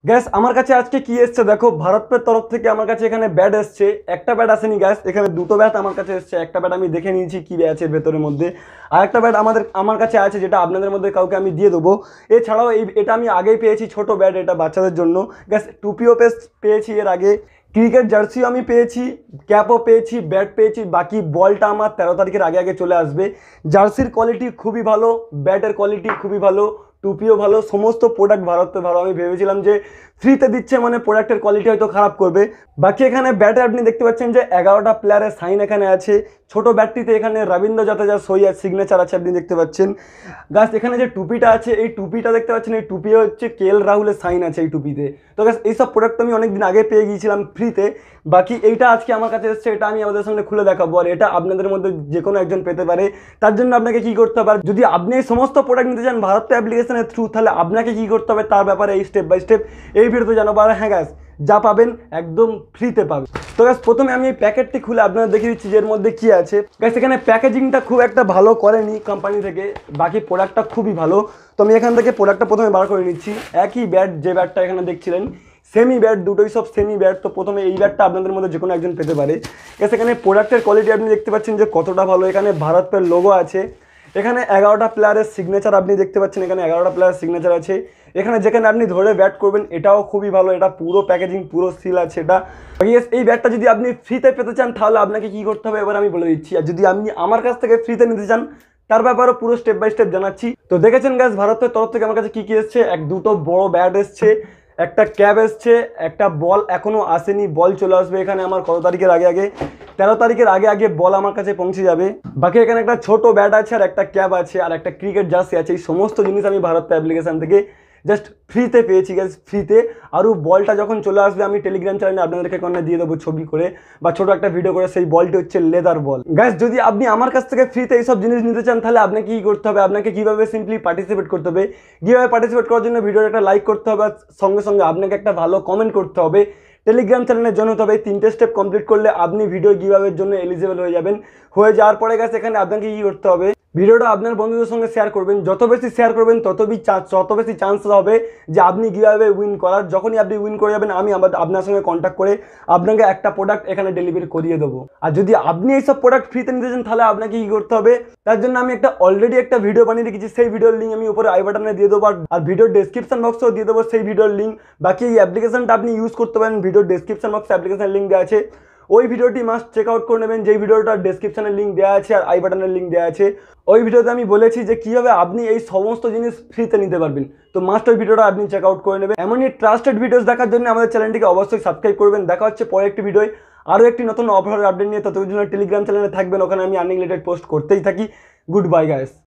Gas আমার কাছে আজকে কি এসছে দেখো, ভারতপের তরফ থেকে আমার কাছে এখানে ব্যাট এসছে। একটা ব্যাট আসেনি গ্যাস, এখানে দুটো ব্যাট আমার কাছে এসছে। একটা ব্যাট আমি দেখে নিয়েছি কি আছে ভেতরের মধ্যে, আর একটা ব্যাট আমার কাছে আছে যেটা আপনাদের মধ্যে কাউকে আমি দিয়ে দেবো। এছাড়াও এটা আমি আগেই পেয়েছি ছোট ব্যাট, এটা বাচ্চাদের জন্য। গ্যাস টুপিও পেয়েছি এর আগে, ক্রিকেট জার্সিও আমি পেয়েছি, ক্যাপও পেয়েছি, ব্যাট পেয়েছি। বাকি বলটা আমার 13 তারিখের আগে আগে চলে আসবে। জার্সির কোয়ালিটি খুবই ভালো, ব্যাটের কোয়ালিটি খুবই ভালো, টুপিও ভালো, সমস্ত প্রোডাক্ট ভারতে ভালো। আমি ভেবেছিলাম যে ফ্রিতে দিচ্ছে মানে প্রোডাক্টের কোয়ালিটি হয়তো খারাপ করবে। বাকি এখানে ব্যাটে আপনি দেখতে পাচ্ছেন যে 11টা প্লেয়ারের সাইন এখানে আছে। ছোট ব্যাটটিতে এখানে রবীন্দ্র জাদেজার সই আর সিগনেচার আছে, আপনি দেখতে পাচ্ছেন। গাছ এখানে যে টুপিটা আছে, এই টুপিটা দেখতে পাচ্ছেন, এই টুপি হচ্ছে KL রাহুলের সাইন আছে এই টুপিতে। তো গাছ এইসব প্রোডাক্ট আমি অনেকদিন আগে পেয়ে গিয়েছিলাম ফ্রিতে। বাকি এইটা আজকে আমার কাছে এসছে, এটা আমি আমাদের সামনে খুলে দেখাবো, আর এটা আপনাদের মধ্যে যে কোনো একজন পেতে পারে। তার জন্য আপনাকে কি করতে হবে, যদি আপনি এই সমস্ত প্রোডাক্ট নিতে চান ভারত অ্যাপ্লিকেশনের থ্রু, তাহলে আপনাকে কি করতে হবে তার ব্যাপারে এই স্টেপ বাই স্টেপ এই ভিডিওতে জানাবো। আর হ্যাঁ গ্যাস, যা পাবেন একদম ফ্রিতে পাবেন। তো গ্যাস প্রথমে আমি এই প্যাকেটটি খুলে আপনাদের দেখিয়ে দিচ্ছি যে এর মধ্যে কী আছে। গ্যাস এখানে প্যাকেজিংটা খুব একটা ভালো করেনি কোম্পানি থেকে, বাকি প্রোডাক্টটা খুবই ভালো। তো আমি এখান থেকে প্রোডাক্টটা প্রথমে বার করে নিচ্ছি। একই ব্যাট, যে ব্যাটটা এখানে দেখছিলেন সেমি ব্যাট, দুটোই সব সেমি ব্যাট। তো প্রথমে এই ব্যাটটা আপনাদের মধ্যে যে কোনো একজন পেতে পারে। গ্যাস এখানে প্রোডাক্টের কোয়ালিটি আপনি দেখতে পাচ্ছেন যে কতটা ভালো। এখানে ভারতপের লোগো আছে, এখানে 11টা প্লেয়ারের সিগনেচার আপনি দেখতে পাচ্ছেন, এখানে 11টা প্লেয়ারের সিগনেচার আছে। এখানে যেখানে আপনি ধরে ব্যাট করবেন এটাও খুবই ভালো, এটা পুরো প্যাকেজিং পুরো সিল আছে এটা। এই ব্যাটটা যদি আপনি ফ্রিতে পেতে চান তাহলে আপনাকে কি করতে হবে এবার আমি বলে দিচ্ছি। আর যদি আপনি আমার কাছ থেকে ফ্রিতে নিতে চান তার ব্যাপারে পুরো স্টেপ বাই স্টেপ জানাচ্ছি। তো দেখেছেন গ্যাস ভারতের তরফ থেকে আমার কাছে কী কী এসছে। দুটো বড় ব্যাট এসছে, একটা ক্যাব এসছে, একটা বল এখনও আসেনি, বল চলে আসবে এখানে আমার কত তারিখের আগে আগে, 13 তারিখের আগে আগে বল আমার কাছে পৌঁছে যাবে। বাকি এখানে একটা ছোট ব্যাট আছে, আর একটা ক্যাব আছে, আর একটা ক্রিকেট জার্সি আছে। এই সমস্ত জিনিস আমি ভারত অ্যাপ্লিকেশন থেকে জাস্ট ফ্রিতে পেয়েছি গ্যাস, ফ্রিতে। আরও বলটা যখন চলে আসবে আমি টেলিগ্রাম চ্যানেলে আপনাদেরকে কোনো দিয়ে দেবো ছবি করে বা ছোটো একটা ভিডিও করে। সেই বলটি হচ্ছে লেদার বল। গ্যাস যদি আপনি আমার কাছ থেকে ফ্রিতে এইসব জিনিস নিতে চান তাহলে আপনাকে কী করতে হবে, আপনাকে কীভাবে সিম্পলি পার্টিসিপেট করতে হবে। কীভাবে পার্টিসিপেট করার জন্য ভিডিওর একটা লাইক করতে হবে, সঙ্গে সঙ্গে আপনাকে একটা ভালো কমেন্ট করতে হবে, টেলিগ্রাম চ্যানেলের জন্য হতে হবে। 3টে স্টেপ কমপ্লিট করলে আপনি ভিডিও গিভঅ্যাওয়ের জন্য এলিজিবল হয়ে যাবেন। হয়ে যাওয়ার পরে গেছে এখানে আপনাকে কী করতে হবে, ভিডিওটা আপনার বন্ধুদের সঙ্গে শেয়ার করবেন। যত বেশি শেয়ার করবেন তত বেশি চান্স হবে যে আপনি গিভঅ্যাওয়ে উইন করার। যখনই আপনি উইন করে যাবেন আমি আপনার সঙ্গে কন্ট্যাক্ট করে আপনাকে একটা প্রোডাক্ট এখানে ডেলিভারি করিয়ে দেবো। আর যদি আপনি এইসব প্রোডাক্ট ফ্রিতে নিতে চান তাহলে আপনাকে কী করতে হবে, তার জন্য আমি অলরেডি একটা ভিডিও বানিয়ে রেখেছি। সেই ভিডিওর লিঙ্ক আমি উপরে আই বাটনে দিয়ে দেবো, আর ভিডিওর ডেসক্রিপশন বক্সেও দিয়ে দেবো সেই ভিডিওর লিঙ্ক। বাকি এই অ্যাপ্লিকেশনটা আপনি ইউজ করতে পারেন, ভিডিওর ডেসক্রিপশন বক্সে অ্যাপ্লিকেশন লিঙ্ক দেওয়া আছে। ওই ভিডিওটি মাস্ট চেক আউট করে নেবেন, যেই ভিডিওটার ডেসক্রিপশনের লিঙ্ক দেওয়া আছে আর আই বাটনের লিঙ্ক দেওয়া আছে। ওই ভিডিওতে আমি বলেছি যে কীভাবে আপনি এই সমস্ত জিনিস ফ্রিতে নিতে পারবেন। তো মাস্ট ওই ভিডিওটা আপনি চেক আউট করে নেবেন। এমনই ট্রাস্টেড ভিডিওস দেখার জন্য আমাদের চ্যানেলটিকে অবশ্যই সাবস্ক্রাইব করবেন। দেখা হচ্ছে পরে একটি ভিডিওয় আরও একটি নতুন অফারের আপডেট নিয়ে। ততদিন জন্য টেলিগ্রাম চ্যানেলে থাকবেন, ওখানে আমি আনলিমিটেড পোস্ট করতেই থাকি। Good bye guys.